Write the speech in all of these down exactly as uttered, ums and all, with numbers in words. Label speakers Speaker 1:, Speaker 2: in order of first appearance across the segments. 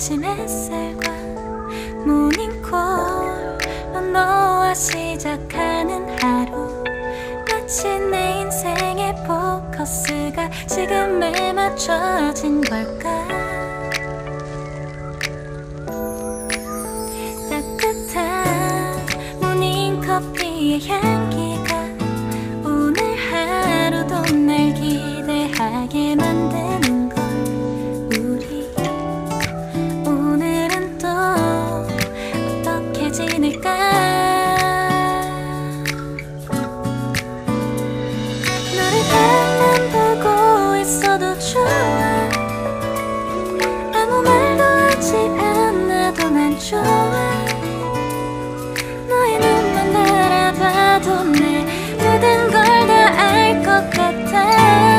Speaker 1: 아침 햇살과 모닝콜로 너와 시작하는 하루, 마치 내 인생의 포커스가 지금에 맞춰진 걸까. 따뜻한 모닝커피의 향기가 오늘 하루도 날 기대하게 만드는 걸. 우리 오늘은 또 어떻게 지낼까. 너를 가만 보고 있어도 좋아. 아무 말도 하지 않아도 난 좋아. 너의 눈만 바라봐도 내 모든 걸 다 알 것 같아.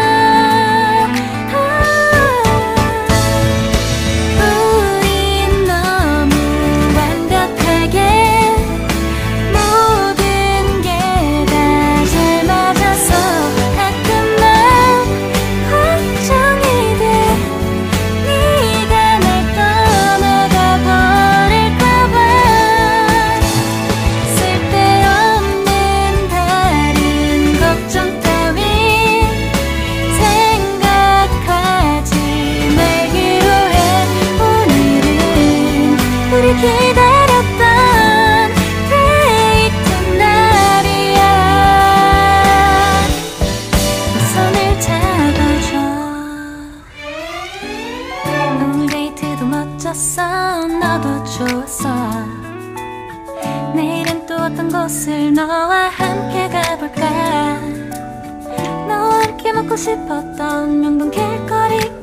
Speaker 1: 기다렸던 데이트 날이야. 손을 잡아줘. 오늘 데이트도 멋졌어. 너도 좋았어. 내일은 또 어떤 곳을 너와 함께 가볼까. 너와 함께 먹고 싶었던 명동 길거리